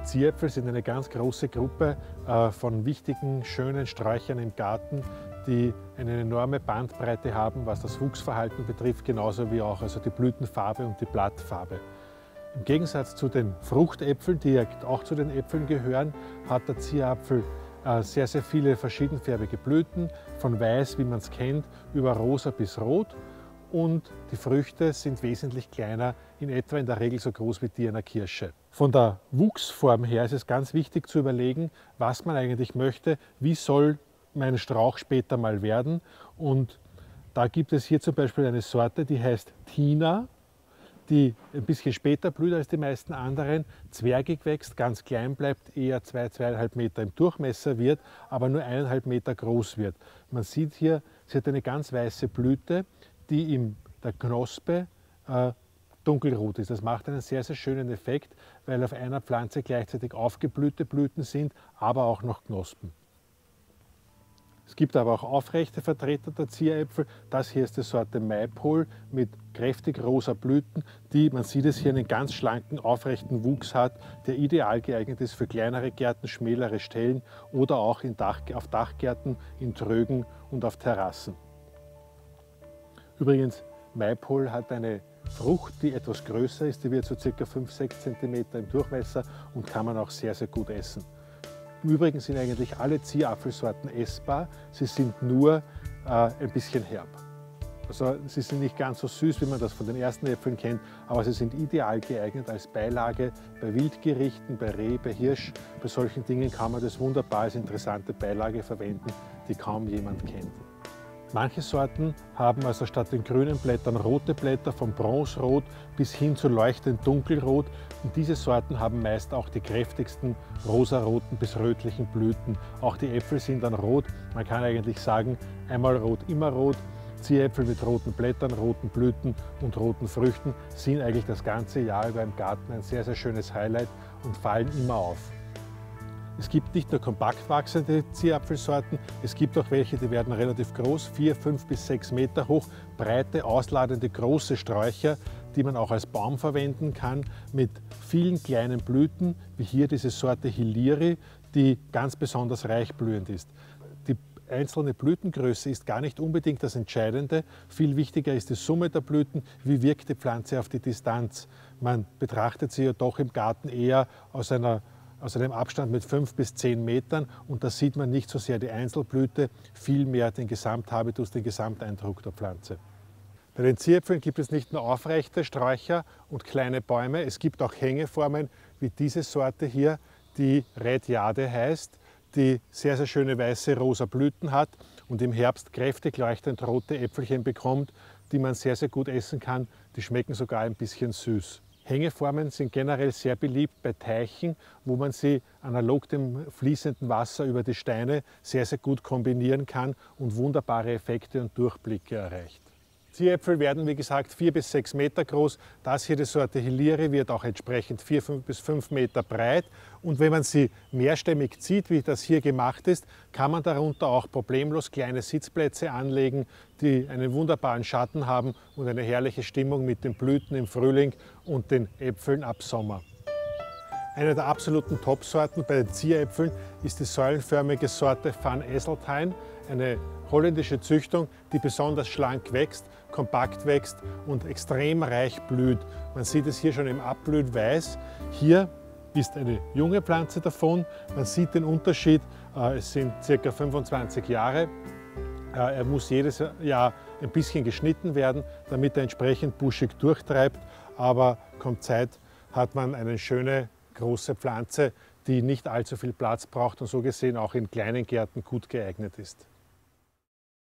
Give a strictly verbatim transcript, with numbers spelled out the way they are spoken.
Zieräpfel sind eine ganz große Gruppe äh, von wichtigen, schönen Sträuchern im Garten, die eine enorme Bandbreite haben, was das Wuchsverhalten betrifft, genauso wie auch also die Blütenfarbe und die Blattfarbe. Im Gegensatz zu den Fruchtäpfeln, die ja auch zu den Äpfeln gehören, hat der Zierapfel äh, sehr, sehr viele verschiedenfarbige Blüten, von weiß, wie man es kennt, über rosa bis rot. Und die Früchte sind wesentlich kleiner, in etwa in der Regel so groß wie die einer Kirsche. Von der Wuchsform her ist es ganz wichtig zu überlegen, was man eigentlich möchte, wie soll mein Strauch später mal werden. Und da gibt es hier zum Beispiel eine Sorte, die heißt Tina, die ein bisschen später blüht als die meisten anderen, zwergig wächst, ganz klein bleibt, eher zwei, zweieinhalb Meter im Durchmesser wird, aber nur eineinhalb Meter groß wird. Man sieht hier, sie hat eine ganz weiße Blüte, die in der Knospe äh, dunkelrot ist. Das macht einen sehr, sehr schönen Effekt, weil auf einer Pflanze gleichzeitig aufgeblühte Blüten sind, aber auch noch Knospen. Es gibt aber auch aufrechte Vertreter der Zieräpfel. Das hier ist die Sorte Maypole mit kräftig rosa Blüten, die, man sieht es hier, einen ganz schlanken, aufrechten Wuchs hat, der ideal geeignet ist für kleinere Gärten, schmälere Stellen oder auch in Dach, auf Dachgärten, in Trögen und auf Terrassen. Übrigens, Maypole hat eine Frucht, die etwas größer ist, die wird so ca. fünf bis sechs Zentimeter im Durchmesser und kann man auch sehr, sehr gut essen. Im Übrigen sind eigentlich alle Zierapfelsorten essbar, sie sind nur äh, ein bisschen herb. Also sie sind nicht ganz so süß, wie man das von den ersten Äpfeln kennt, aber sie sind ideal geeignet als Beilage bei Wildgerichten, bei Reh, bei Hirsch. Bei solchen Dingen kann man das wunderbar als interessante Beilage verwenden, die kaum jemand kennt. Manche Sorten haben also statt den grünen Blättern rote Blätter, von bronzerot bis hin zu leuchtend dunkelrot. Und diese Sorten haben meist auch die kräftigsten rosaroten bis rötlichen Blüten. Auch die Äpfel sind dann rot. Man kann eigentlich sagen, einmal rot, immer rot. Zieräpfel mit roten Blättern, roten Blüten und roten Früchten sind eigentlich das ganze Jahr über im Garten ein sehr, sehr schönes Highlight und fallen immer auf. Es gibt nicht nur kompakt wachsende Zierapfelsorten, es gibt auch welche, die werden relativ groß, vier, fünf bis sechs Meter hoch, breite, ausladende, große Sträucher, die man auch als Baum verwenden kann, mit vielen kleinen Blüten, wie hier diese Sorte Hiliri, die ganz besonders reich blühend ist. Die einzelne Blütengröße ist gar nicht unbedingt das Entscheidende. Viel wichtiger ist die Summe der Blüten, wie wirkt die Pflanze auf die Distanz. Man betrachtet sie ja doch im Garten eher aus einer aus einem Abstand mit fünf bis zehn Metern und da sieht man nicht so sehr die Einzelblüte, vielmehr den Gesamthabitus, den Gesamteindruck der Pflanze. Bei den Zieräpfeln gibt es nicht nur aufrechte Sträucher und kleine Bäume, es gibt auch Hängeformen wie diese Sorte hier, die Red Jade heißt, die sehr, sehr schöne weiße rosa Blüten hat und im Herbst kräftig leuchtend rote Äpfelchen bekommt, die man sehr, sehr gut essen kann. Die schmecken sogar ein bisschen süß. Hängeformen sind generell sehr beliebt bei Teichen, wo man sie analog dem fließenden Wasser über die Steine sehr, sehr gut kombinieren kann und wunderbare Effekte und Durchblicke erreicht. Zieräpfel werden, wie gesagt, vier bis sechs Meter groß. Das hier, die Sorte Hiliri, wird auch entsprechend vier bis fünf Meter breit. Und wenn man sie mehrstämmig zieht, wie das hier gemacht ist, kann man darunter auch problemlos kleine Sitzplätze anlegen, die einen wunderbaren Schatten haben und eine herrliche Stimmung mit den Blüten im Frühling und den Äpfeln ab Sommer. Eine der absoluten Top-Sorten bei den Zieräpfeln ist die säulenförmige Sorte Van Eseltine, eine holländische Züchtung, die besonders schlank wächst, kompakt wächst und extrem reich blüht. Man sieht es hier schon im Abblühen weiß. Hier ist eine junge Pflanze davon. Man sieht den Unterschied, es sind ca. fünfundzwanzig Jahre. Er muss jedes Jahr ein bisschen geschnitten werden, damit er entsprechend buschig durchtreibt. Aber kommt Zeit, hat man eine schöne große Pflanze, die nicht allzu viel Platz braucht und so gesehen auch in kleinen Gärten gut geeignet ist.